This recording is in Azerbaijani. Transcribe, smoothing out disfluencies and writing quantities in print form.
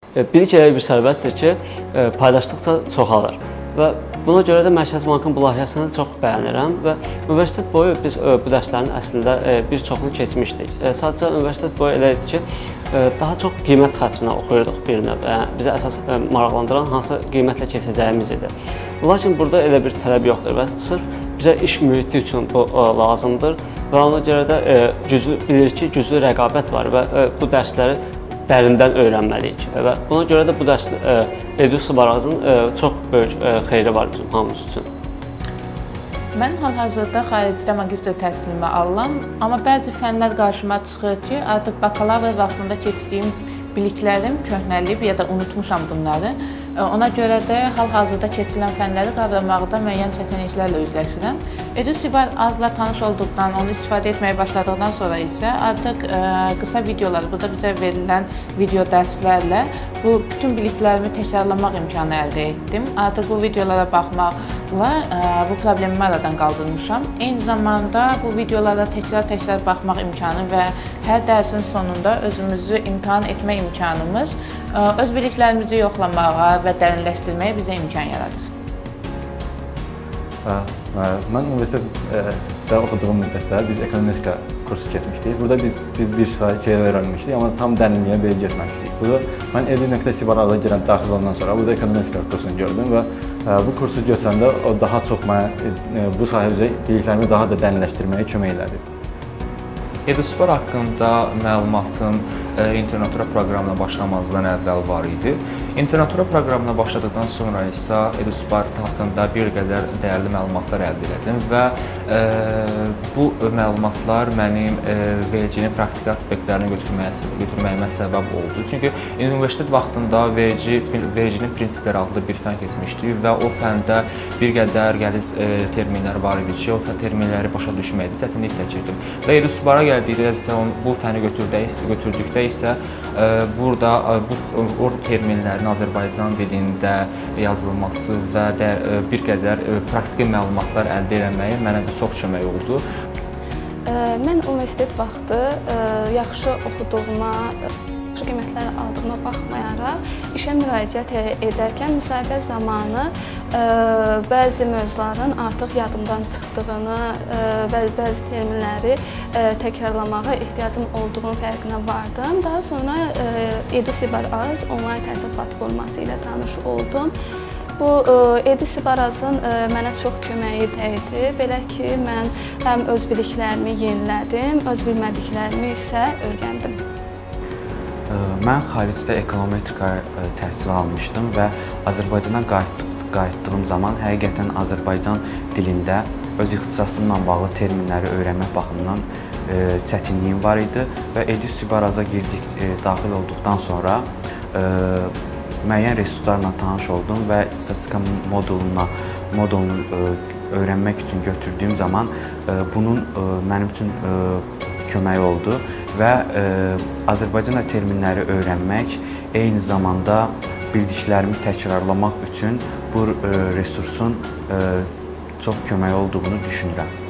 Bilik elə bir sərvətdir ki, paylaşdıqca çoxalır və buna görə də Mərkəzi Bankın bu layihəsini çox bəyənirəm və universitet boyu biz bu dərslərin əslində bir çoxunu keçmişdik. Sadəcə universitet boyu elə idi ki, daha çox qiymət xərcinə oxuyurduq bir növ. Yəni, bizi əsas maraqlandıran hansı qiymətlə keçəcəyimiz idi. Lakin burada elə bir tələb yoxdur və sırf bizə iş mühiti üçün bu lazımdır və ona görə də bilirik ki, güclü rəqabət var və bu dərsləri dərindən öyrənməliyik və buna görə də bu dərs EduSubarazın çox böyük xeyri var bizim hamımız üçün. Mən hal-hazırda xaricdə magistr təhsilimi alıram, amma bəzi fənlər qarşıma çıxır ki, artıq bakalavr vaxtında keçdiyim biliklərim köhnəlib ya da unutmuşam bunları. Ona görə də hal-hazırda keçirilən fənləri qavramaqda müəyyən çətinliklərlə üzləşirəm. EduSubarazla tanış olduqdan, onu istifadə etməyə başladıqdan sonra isə artıq qısa videolar, burada bizə verilən video dərslərlə bu bütün biliklərimi təkrarlamaq imkanı əldə etdim. Artıq bu videolara baxmaqla bu problemimi aradan qaldırmışam. Eyni zamanda bu videolara təkrar baxmaq imkanı və hər dərsin sonunda özümüzü imtahan etmə imkanımız öz biliklərimizi yoxlamağa və dərinləşdirməyə bizə imkan yaradır. Mən universitetdə oxuduğum müddətdə biz ekonomika kursu keçmişdik. Burada biz bir şey öyrənmişdik, amma tam dərinliyə belə getməmişdik. Burada mən edu.sibaraza girən daxil olandan sonra burada ekonomika kursunu gördüm və bu kursu götürəndə o daha çox mənə bu sahə üzrə biliklərimi daha da dərinləşdirməyə kömək elədi. EduSubar haqqında məlumatım internatura proqramına başlamazdan əvvəl var idi. İnternatura proqramına başladıqdan sonra isə EduSubar haqqında bir qədər dəyərli məlumatlar əldə etdim və bu məlumatlar mənim vericinin praktiki aspektlərini götürməyimə səbəb oldu. Çünki universitet vaxtında vericinin prinsipləri adlı bir fən keçmişdik və o fəndə bir qədər qəliz terminlər var idi ki, o terminləri başa düşməkdə çətinlik çəkirdim. Və EduSubara gəldikdə isə bu fəni götürdükdə isə burada bu terminlərin Azərbaycan dilində yazılması və bir qədər praktiki məlumatlar əldə etməyə mənə çox kömək oldu. Mən universitet vaxtı yaxşı oxuduğuma, yaxşı qiymətlər aldığıma baxmayaraq, işə müraciət edərkən müsahibə zamanı bəzi mövzuların artıq yadımdan çıxdığını, bəzi terminləri təkrarlamağa ehtiyacım olduğunun fərqinə vardım. Daha sonra EduSubaraz onlayn təhsil platforması ilə tanış oldum. Bu EduSubarazın mənə çox köməyi dəydi. Belə ki, mən həm öz biliklərimi yenilədim, öz bilmədiklərimi isə öyrəndim. Mən xaricdə ekonometrika təhsili almışdım və Azərbaycana qayıtdığım zaman həqiqətən Azərbaycan dilində öz ixtisasımla bağlı terminləri öyrənmək baxımından çətinliyim var idi və EduSubaraza daxil olduqdan sonra müəyyən resurslarla tanış oldum və statistika modulunu öyrənmək üçün götürdüyüm zaman bunun mənim üçün kömək oldu və Azərbaycan terminləri öyrənmək, eyni zamanda bildiklərimi təkrarlamaq üçün bu resursun çox kömək olduğunu düşünürəm.